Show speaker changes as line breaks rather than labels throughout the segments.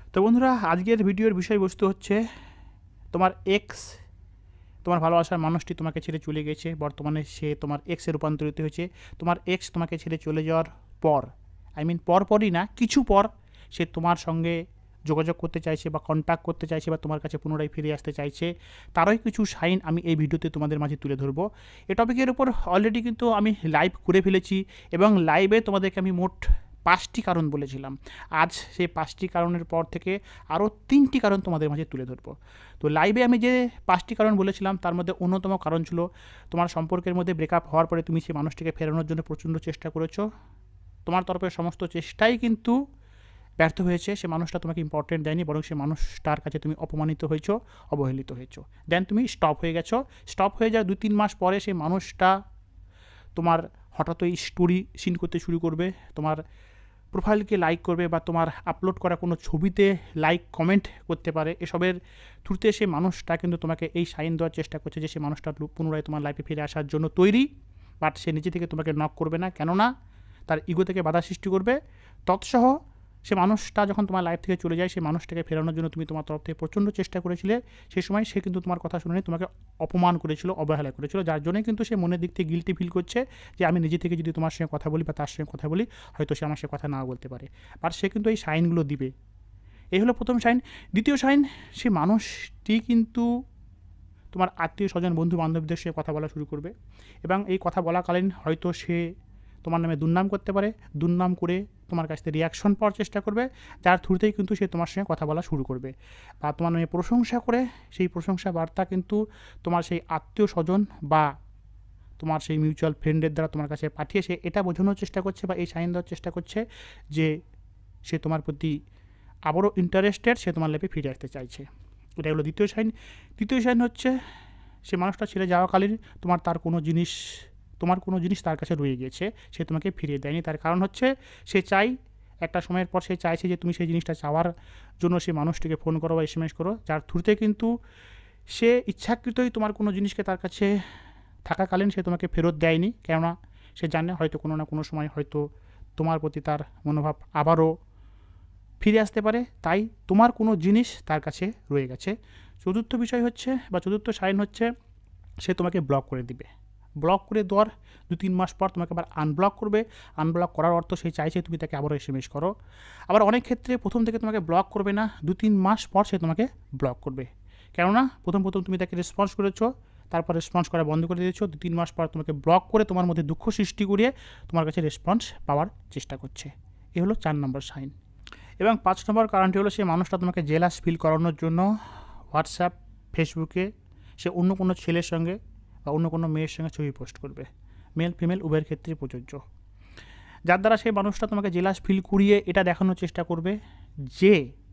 তো বন্ধুরা, আজকের ভিডিওর বিষয়বস্তু হচ্ছে তোমার এক্স, তোমার ভালোবাসার মানুষটি তোমাকে ছেড়ে চলে গেছে, বর্তমানে সে তোমার এক্সে রূপান্তরিত হয়েছে। তোমার এক্স তোমাকে ছেড়ে চলে যাওয়ার পর, পরই না, কিছু পর সে তোমার সঙ্গে যোগাযোগ করতে চাইছে বা কন্ট্যাক্ট করতে চাইছে বা তোমার কাছে পুনরায় ফিরে আসতে চাইছে। তারই কিছু সাইন আমি এই ভিডিওতে তোমাদের মাঝে তুলে ধরবো। এই টপিকের উপর অলরেডি কিন্তু আমি লাইভ করে ফেলেছি এবং লাইভে তোমাদেরকে আমি মোট 5টি কারণ বলেছিলাম। আজ সেই 5টি কারণের পর থেকে আরও 3টি কারণ তোমাদের মাঝে তুলে ধরবো। তো লাইভে আমি যে 5টি কারণ বলেছিলাম তার মধ্যে অন্যতম কারণ ছিল তোমার সম্পর্কের মধ্যে ব্রেকআপ হওয়ার পরে তুমি সেই মানুষটিকে ফেরানোর জন্য প্রচণ্ড চেষ্টা করেছো। তোমার তরফের সমস্ত চেষ্টাই কিন্তু ব্যর্থ হয়েছে। সে মানুষটা তোমাকে ইম্পর্টেন্ট দেয়নি, বরং সে মানুষটার কাছে তুমি অপমানিত হয়েছো, অবহেলিত হয়েছো। দেন তুমি স্টপ হয়ে গেছো। স্টপ হয়ে যাওয়ার 2-3 মাস পরে সেই মানুষটা তোমার হঠাৎই স্টোরি সিন করতে শুরু করবে, তোমার প্রোফাইলকে লাইক করবে বা তোমার আপলোড করা কোনো ছবিতে লাইক কমেন্ট করতে পারে। এসবের থ্রুতে সে মানুষটা কিন্তু তোমাকে এই সাইন দেওয়ার চেষ্টা করছে যে সে মানুষটা পুনরায় তোমার লাইফে ফিরে আসার জন্য তৈরি। বাট সে নিজে থেকে তোমাকে নক করবে না, কেননা তার ইগো থেকে বাধা সৃষ্টি করবে। তৎসহ সে মানুষটা যখন তোমার লাইফ থেকে চলে যায়, সেই মানুষটাকে ফেরানোর জন্য তুমি তোমার তরফ থেকে প্রচণ্ড চেষ্টা করেছিলে। সেই সময় সে কিন্তু তোমার কথা শুনে তোমাকে অপমান করেছিল, অবহেলা করেছিল, যার জন্যই কিন্তু সে মনের দিক থেকে গিল্টি ফিল করছে যে আমি নিজে থেকে যদি তোমার সঙ্গে কথা বলি বা তার সঙ্গে কথা বলি, হয়তো সে আমার সঙ্গে কথা নাও বলতে পারে। বাট সে কিন্তু এই সাইনগুলো দিবে। এই হলো প্রথম সাইন। দ্বিতীয় সাইন, সে মানুষটি কিন্তু তোমার আত্মীয় স্বজন, বন্ধু বান্ধবদের সঙ্গে কথা বলা শুরু করবে এবং এই কথা বলাকালীন হয়তো সে তোমার নামে দুর্নাম করতে পারে। দুর্নাম করে তোমার কাছ থেকে রিয়াকশন পাওয়ার চেষ্টা করবে, যার থ্রুতেই কিন্তু সে তোমার সঙ্গে কথা বলা শুরু করবে। বা তোমার নামে প্রশংসা করে সেই প্রশংসা বার্তা কিন্তু তোমার সেই আত্মীয় স্বজন বা তোমার সেই মিউচুয়াল ফ্রেন্ডের দ্বারা তোমার কাছে পাঠিয়ে সে এটা বোঝানোর চেষ্টা করছে বা এই সাইন দেওয়ার চেষ্টা করছে যে সে তোমার প্রতি আবারও ইন্টারেস্টেড, সে তোমার লাইফে ফিরে আসতে চাইছে। এটা হলো দ্বিতীয় সাইন। তৃতীয় সাইন হচ্ছে সে মানুষটা ছেড়ে যাওয়াকালীন তোমার কোনো জিনিস তার কাছে রয়ে গিয়েছে, সে তোমাকে ফিরিয়ে দেয়নি। তার কারণ হচ্ছে সে চাই, একটা সময়ের পর সে চাইছে যে তুমি সেই জিনিসটা চাওয়ার জন্য সে মানুষটিকে ফোন করো বা এসএমএস করো, যার থ্রুতে কিন্তু সে ইচ্ছাকৃতই তোমার কোনো জিনিসকে তার কাছে থাকাকালীন সে তোমাকে ফেরত দেয়নি। কেননা সে জানে হয়তো কোনো না কোনো সময় হয়তো তোমার প্রতি তার মনোভাব আবারও ফিরে আসতে পারে, তাই তোমার কোনো জিনিস তার কাছে রয়ে গেছে। চতুর্থ বিষয় হচ্ছে বা চতুর্থ সাইন হচ্ছে সে তোমাকে ব্লক করে দিবে। ব্লক করে দেওয়ার 2-3 মাস পর তোমাকে আবার আনব্লক করবে। আনব্লক করার অর্থ সে চাইছে তুমি তাকে আবারও এসএমএস করো। আবার অনেক ক্ষেত্রে প্রথম থেকে তোমাকে ব্লক করবে না, 2-3 মাস পর সে তোমাকে ব্লক করবে। কেননা প্রথম তুমি তাকে রেসপন্স করেছো, তারপর রেসপন্স করা বন্ধ করে দিয়েছো, 2-3 মাস পর তোমাকে ব্লক করে তোমার মধ্যে দুঃখ সৃষ্টি করিয়ে তোমার কাছে রেসপন্স পাওয়ার চেষ্টা করছে। এ হলো 4 নম্বর সাইন। এবং 5 নম্বর কারণটি হলো সে মানুষটা তোমাকে জেলাস ফিল করানোর জন্য হোয়াটসঅ্যাপ, ফেসবুকে সে অন্য কোনো ছেলের সঙ্গে বা অন্য কোনো মেয়ের সঙ্গে ছবি পোস্ট করবে। মেল ফিমেল উভয়ের ক্ষেত্রে প্রযোজ্য। যার দ্বারা সেই মানুষটা তোমাকে জেলাস ফিল করিয়ে এটা দেখানোর চেষ্টা করবে যে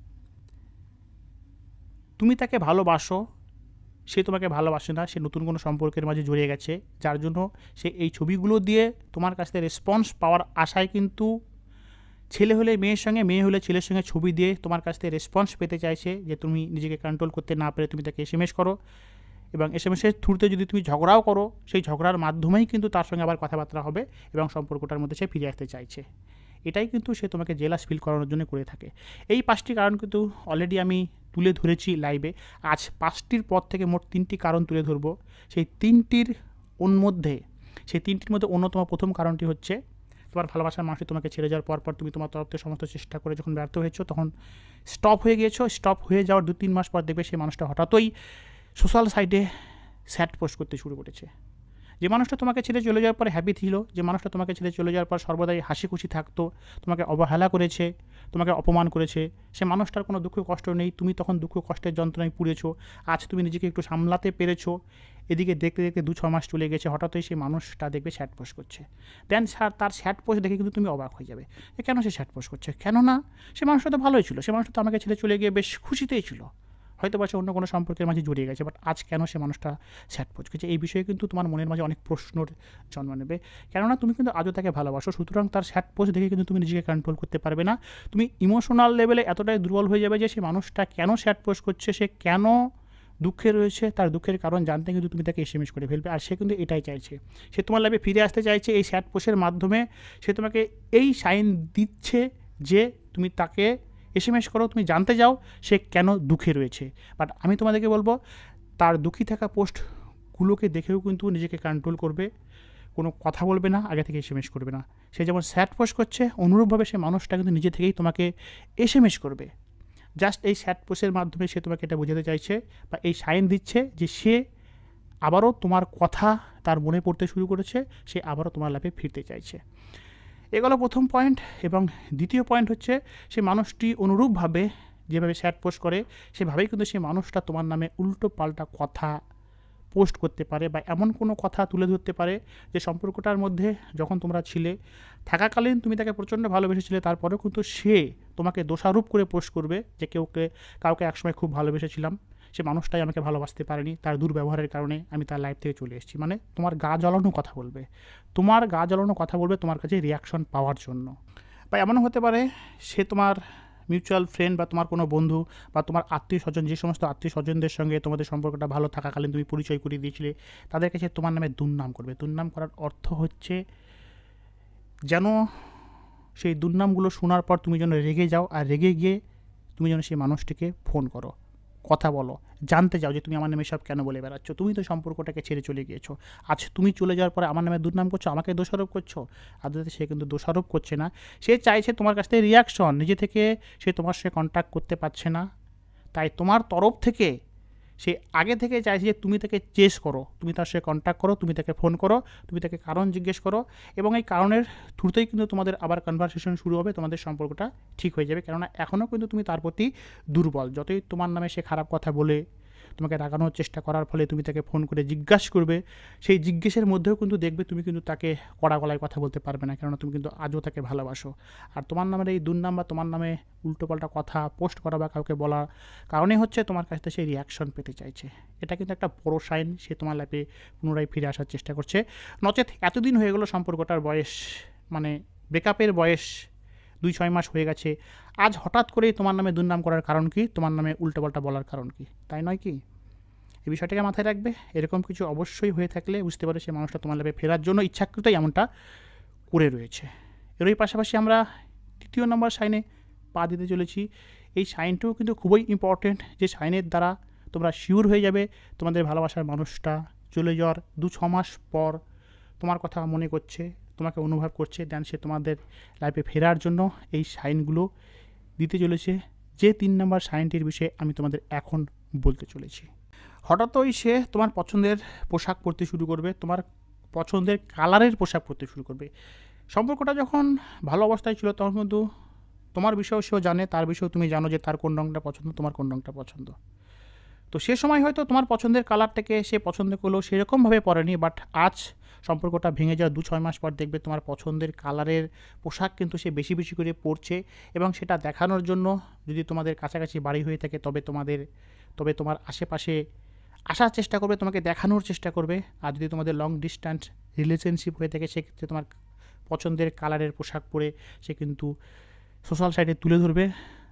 তুমি তাকে ভালোবাসো, সে তোমাকে ভালোবাসে না, সে নতুন কোনো সম্পর্কের মাঝে জড়িয়ে গেছে, যার জন্য সে এই ছবিগুলো দিয়ে তোমার কাছ থেকে রেসপন্স পাওয়ার আশায় কিন্তু ছেলে হলে মেয়ের সঙ্গে, মেয়ে হলে ছেলের সঙ্গে ছবি দিয়ে তোমার কাছ থেকে রেসপন্স পেতে চাইছে যে তুমি নিজেকে কন্ট্রোল করতে না পেরে তুমি তাকে এসএমএস করো এবং এসএমএসের থ্রুতে যদি তুমি ঝগড়াও করো, সেই ঝগড়ার মাধ্যমেই কিন্তু তার সঙ্গে আবার কথাবার্তা হবে এবং সম্পর্কটার মধ্যে সে ফিরে আসতে চাইছে। এটাই কিন্তু সে তোমাকে জেলাস ফিল করানোর জন্য করে থাকে। এই 5টি কারণ কিন্তু অলরেডি আমি তুলে ধরেছি লাইভে। আজ 5টির পর থেকে মোট 3টি কারণ তুলে ধরবো। সেই 3টির মধ্যে অন্যতম প্রথম কারণটি হচ্ছে তোমার ভালোবাসার মানুষটি তোমাকে ছেড়ে যাওয়ার পর তুমি তোমার তরফ থেকে সমস্ত চেষ্টা করে যখন ব্যর্থ হয়েছো, তখন স্টপ হয়ে গিয়েছো। স্টপ হয়ে যাওয়ার 2-3 মাস পর দেখবে সেই মানুষটা হঠাৎই সোশ্যাল সাইটে স্যাড পোস্ট করতে শুরু করেছে। যে মানুষটা তোমাকে ছেড়ে চলে যাওয়ার পর হ্যাপি ছিল, যে মানুষটা তোমাকে ছেড়ে চলে যাওয়ার পর সর্বদাই হাসি খুশি থাকতো, তোমাকে অবহেলা করেছে, তোমাকে অপমান করেছে, সে মানুষটার কোনো দুঃখ কষ্ট নেই, তুমি তখন দুঃখ কষ্টের যন্ত্রণায় পুড়েছো। আজ তুমি নিজেকে একটু সামলাতে পেরেছো, এদিকে দেখতে দেখতে 2-6 মাস চলে গেছে, হঠাৎই সেই মানুষটা দেখবে স্যাড পোস্ট করছে। দেন তার স্যাড পোস্ট দেখে কিন্তু তুমি অবাক হয়ে যাবে যে কেন সে স্যাড পোস্ট করছে। কেননা সে মানুষটা তো ভালোই ছিল, সে মানুষটা তো আমাকে ছেড়ে চলে গিয়ে বেশ খুশিতেই ছিল, হয়তো বা সে অন্য কোনো সম্পর্কের মাঝে জড়িয়ে গেছে, বাট আজ কেন সে মানুষটা স্যাড পোস্ট করছে। এই বিষয়ে কিন্তু তোমার মনের মাঝে অনেক প্রশ্নর জন্ম নেবে, কেননা তুমি কিন্তু আজও তাকে ভালোবাসো। সুতরাং তার স্যাড পোস্ট দেখে কিন্তু তুমি নিজেকে কন্ট্রোল করতে পারবে না। তুমি ইমোশনাল লেভেলে এতটাই দুর্বল হয়ে যাবে যে সে মানুষটা কেন স্যাড পোস্ট করছে, সে কেন দুঃখে রয়েছে, তার দুঃখের কারণ জানতে কিন্তু তুমি তাকে এসএমএস করে ফেলবে। আর সে কিন্তু এটাই চাইছে, সে তোমার লাইফে ফিরে আসতে চাইছে। এই স্যাড পোস্টের মাধ্যমে সে তোমাকে এই সাইন দিচ্ছে যে তুমি তাকে এসএমএস করো, তুমি জানতে যাও সে কেন দুঃখে রয়েছে। বাট আমি তোমাদেরকে বলবো, তার দুঃখী থাকা পোস্টগুলোকে দেখেও কিন্তু নিজেকে কন্ট্রোল করবে, কোনো কথা বলবে না, আগে থেকে এসএমএস করবে না। সে যেমন স্যাড পোস্ট করছে, অনুরূপভাবে সে মানুষটা কিন্তু নিজে থেকেই তোমাকে এসএমএস করবে। জাস্ট এই স্যাড পোস্টের মাধ্যমে সে তোমাকে এটা বোঝাতে চাইছে বা এই সাইন দিচ্ছে যে সে আবারও তোমার কথা তার মনে পড়তে শুরু করেছে, সে আবারও তোমার লাইফে ফিরতে চাইছে। এগুলো প্রথম পয়েন্ট। এবং দ্বিতীয় পয়েন্ট হচ্ছে, সে মানুষটি অনুরূপভাবে যেভাবে স্যাড পোস্ট করে সেভাবেই কিন্তু সেই মানুষটা তোমার নামে উল্টো পাল্টা কথা পোস্ট করতে পারে বা এমন কোনো কথা তুলে ধরতে পারে যে সম্পর্কটার মধ্যে যখন তোমরা ছিলে থাকাকালীন তুমি তাকে প্রচণ্ড ভালোবেসেছিলে, তারপরেও কিন্তু সে তোমাকে দোষারোপ করে পোস্ট করবে যে কাউকে একসময় খুব ভালোবেসেছিলাম, সে মানুষটাই আমাকে ভালোবাসতে পারেনি, তার দুর্ব্যবহারের কারণে আমি তার লাইফ থেকে চলে এসেছি। মানে তোমার গা জ্বালানো কথা বলবে, তোমার কাছে রিয়াকশন পাওয়ার জন্য। বা এমনও হতে পারে সে তোমার মিউচুয়াল ফ্রেন্ড বা তোমার কোনো বন্ধু বা তোমার আত্মীয় স্বজন, যে সমস্ত আত্মীয় স্বজনদের সঙ্গে তোমাদের সম্পর্কটা ভালো থাকাকালীন তুমি পরিচয় করিয়ে দিয়েছিলে, তাদের কাছে তোমার নামে দুর্নাম করবে। দুর্নাম করার অর্থ হচ্ছে যেন সেই দুর্নামগুলো শোনার পর তুমি যেন রেগে যাও, আর রেগে গিয়ে তুমি যেন সেই মানুষটিকে ফোন করো, কথা বলো, জানতে চাও যে তুমি আমার নামে সব কেন বলে বেড়াচ্ছ, তুমি তো সম্পর্কটাকে ছেড়ে চলে গিয়েছো, আজ তুমি চলে যাওয়ার পরে আমার নামে দুর্নাম করছো, আমাকে দোষারোপ করছো। আর যাতে সে কিন্তু দোষারোপ করছে না, সে চাইছে তোমার কাছ থেকে রিয়াকশন, নিজে থেকে সে তোমার সাথে কন্ট্যাক্ট করতে পারছে না, তাই তোমার তরফ থেকে সে আগে থেকে চাইছে যে তুমি তাকে চেস করো, তুমি তার সাথে কন্ট্যাক্ট করো, তুমি তাকে ফোন করো, তুমি তাকে কারণ জিজ্ঞেস করো, এবং এই কারণের থ্রুতেই কিন্তু তোমাদের আবার কনভারসেশন শুরু হবে, তোমাদের সম্পর্কটা ঠিক হয়ে যাবে। কেননা এখনও কিন্তু তুমি তার প্রতি দুর্বল। যতই তোমার নামে সে খারাপ কথা বলে তোমাকে রাগানোর চেষ্টা করার ফলে তুমি তাকে ফোন করে জিজ্ঞাসা করবে, সেই জিজ্ঞেসের মধ্যেও কিন্তু দেখবে তুমি কিন্তু তাকে কড়া গলায় কথা বলতে পারবে না, কেননা তুমি কিন্তু আজও তাকে ভালোবাসো। আর তোমার নামের এই দুর্নাম বা তোমার নামে উল্টোপাল্টা কথা পোস্ট করা বা কাউকে বলার কারণে হচ্ছে তোমার কাছ থেকে সেই রিয়াকশন পেতে চাইছে। এটা কিন্তু একটা বড় সাইন, সে তোমার লাইফে পুনরায় ফিরে আসার চেষ্টা করছে। নচেত এতদিন হয়ে গেলো সম্পর্কটার বয়স, মানে ব্রেকআপের বয়স 2-6 মাস হয়ে গেছে, আজ হঠাৎ করেই তোমার নামে দুর্নাম করার কারণ কি, তোমার নামে উল্টোপাল্টা বলার কারণ কি, তাই নয় কি? এই বিষয়টাকে মাথায় রাখবে। এরকম কিছু অবশ্যই হয়ে থাকলে বুঝতে পারে সে মানুষটা তোমার লাইফে ফেরার জন্য ইচ্ছাকৃতই এমনটা করে রয়েছে। এরই পাশাপাশি আমরা তৃতীয় নম্বর সাইনে পা দিতে চলেছি। এই সাইনটাও কিন্তু খুবই ইম্পর্টেন্ট, যে সাইনের দ্বারা তোমরা শিওর হয়ে যাবে তোমাদের ভালোবাসার মানুষটা চলে যাওয়ার 2-6 মাস পর তোমার কথা মনে করছে, তোমাকে অনুভব করছে, দেন সে তোমাদের লাইফে ফেরার জন্য এই সাইনগুলো দিতে চলেছে। যে 3 নম্বর সাইনটির বিষয়ে আমি তোমাদের এখন বলতে চলেছি। হঠাৎই সে তোমার পছন্দের পোশাক পরতে শুরু করবে, তোমার পছন্দের কালারের পোশাক পরতে শুরু করবে। সম্পর্কটা যখন ভালো অবস্থায় ছিল তখন কিন্তু তোমার বিষয়েও সেও জানে, তার বিষয়েও তুমি জানো যে তার কোন রঙটা পছন্দ, তোমার কোন রঙটা পছন্দ। তো সে সময় হয়তো তোমার পছন্দের কালারটাকে সে পছন্দ করলেও সেরকমভাবে পরেনি, বাট আজ সম্পর্কটা ভেঙে যাওয়ার 2-6 মাস পর দেখবে তোমার পছন্দের কালারের পোশাক কিন্তু সে বেশি বেশি করে পরছে, এবং সেটা দেখানোর জন্য যদি তোমাদের কাছাকাছি বাড়ি হয়ে থাকে তবে তোমার আশেপাশে আসার চেষ্টা করবে, তোমাকে দেখানোর চেষ্টা করবে। আর যদি তোমাদের লং ডিস্ট্যান্স রিলেশনশিপ হয়ে থাকে সেক্ষেত্রে তোমার পছন্দের কালারের পোশাক পরে সে কিন্তু সোশ্যাল সাইটে তুলে ধরবে,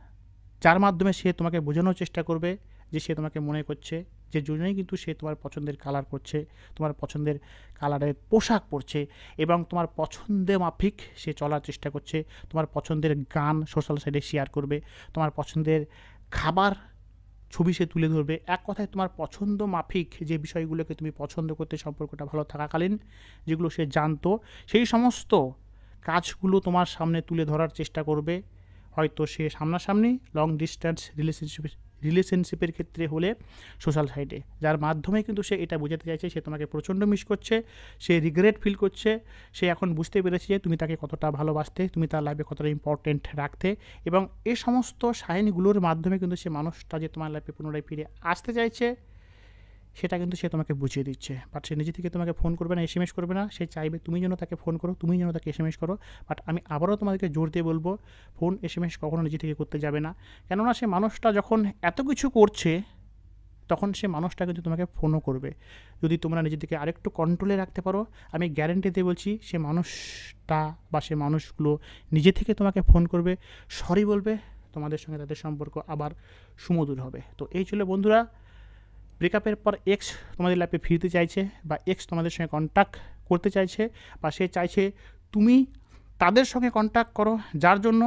যার মাধ্যমে সে তোমাকে বোঝানোর চেষ্টা করবে যে সে তোমাকে মনে করছে, যে জন্যই কিন্তু সে তোমার পছন্দের কালার পরছে, তোমার পছন্দের কালারের পোশাক পরছে, এবং তোমার পছন্দের মাফিক সে চলার চেষ্টা করছে। তোমার পছন্দের গান সোশ্যাল সাইটে শেয়ার করবে, তোমার পছন্দের খাবার ছবি সে তুলে ধরবে। এক কথায় তোমার পছন্দ মাফিক যে বিষয়গুলোকে তুমি পছন্দ করতে সম্পর্কটা ভালো থাকাকালীন যেগুলো সে জানতো, সেই সমস্ত কাজগুলো তোমার সামনে তুলে ধরার চেষ্টা করবে। হয়তো সে সামনাসামনি, লং ডিস্ট্যান্স রিলেশনশিপের ক্ষেত্রে হলে সোশ্যাল সাইটে, যার মাধ্যমে কিন্তু সে এটা বোঝাতে চাইছে সে তোমাকে প্রচণ্ড মিস করছে, সে রিগ্রেট ফিল করছে, সে এখন বুঝতে পেরেছে যে তুমি তাকে কতটা ভালোবাসতে, তুমি তার লাইফে কতটা ইম্পর্টেন্ট রাখতে, এবং এই সমস্ত সাইনগুলোর মাধ্যমে কিন্তু সে মানুষটা যে তোমার লাইফে পুনরায় ফিরে আসতে চাইছে সেটা কিন্তু সে তোমাকে বুঝিয়ে দিচ্ছে। বাট সে নিজে থেকে তোমাকে ফোন করবে না, এসএমএস করবে না, সে চাইবে তুমি যেন তাকে ফোন করো, তুমি যেন তাকে এসএমএস করো। বাট আমি আবারও তোমাদেরকে জোর দিয়ে বলবো, ফোন এসএমএস কখনো নিজে থেকে করতে যাবে না, কেননা সে মানুষটা যখন এত কিছু করছে তখন সে মানুষটা কিন্তু তোমাকে ফোনও করবে। যদি তোমরা নিজে থেকে আরেকটু কন্ট্রোলে রাখতে পারো, আমি গ্যারেন্টি দিয়ে বলছি সে মানুষটা বা সে মানুষগুলো নিজে থেকে তোমাকে ফোন করবে, সরি বলবে, তোমাদের সঙ্গে তাদের সম্পর্ক আবার সুমধুর হবে। তো এই ছিল বন্ধুরা, ব্রেকআপের পর এক্স তোমাদের লাইফে ফিরতে চাইছে বা এক্স তোমাদের সঙ্গে কন্ট্যাক্ট করতে চাইছে, বা সে চাইছে তুমি তাদের সঙ্গে কন্ট্যাক্ট করো, যার জন্য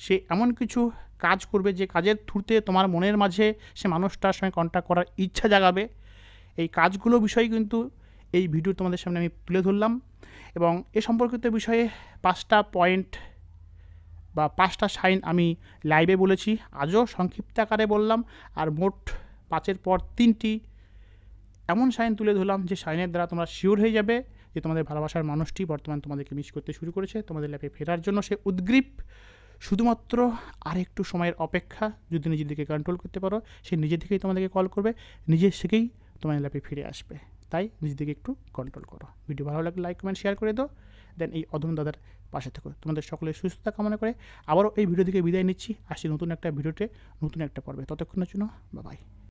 সে এমন কিছু কাজ করবে যে কাজের থ্রুতে তোমার মনের মাঝে সে মানুষটার সঙ্গে কন্ট্যাক্ট করার ইচ্ছা জাগাবে। এই কাজগুলো বিষয় কিন্তু এই ভিডিও তোমাদের সামনে আমি তুলে ধরলাম, এবং এ সম্পর্কিত বিষয়ে 5টা পয়েন্ট বা 5টা সাইন আমি লাইভে বলেছি, আজও সংক্ষিপ্ত আকারে বললাম। আর মোট 5-এর পর 3টি এমন সাইন তুলে ধরলাম যে সাইনের দ্বারা তোমরা শিওর হয়ে যাবে যে তোমাদের ভালোবাসার মানুষটি বর্তমান তোমাদেরকে মিস করতে শুরু করেছে, তোমাদের লাইফে ফেরার জন্য সে উদ্গ্রীব। শুধুমাত্র আর একটু সময়ের অপেক্ষা। যদি নিজেদেরকে কন্ট্রোল করতে পারো, সে নিজে থেকেই তোমাদেরকে কল করবে, নিজে থেকেই তোমার লাইফে ফিরে আসবে। তাই নিজেদেরকে একটু কন্ট্রোল করো। ভিডিও ভালো লাগলে লাইক কমেন্ট শেয়ার করে দাও। দেন এই অধম দাদার পাশে থেকো। তোমাদের সকলের সুস্থতা কামনা করে আবারও এই ভিডিও থেকে বিদায় নিচ্ছি। আসছি নতুন একটা ভিডিওতে, নতুন একটা পর্বে। ততক্ষণের জন্য বাই বাই।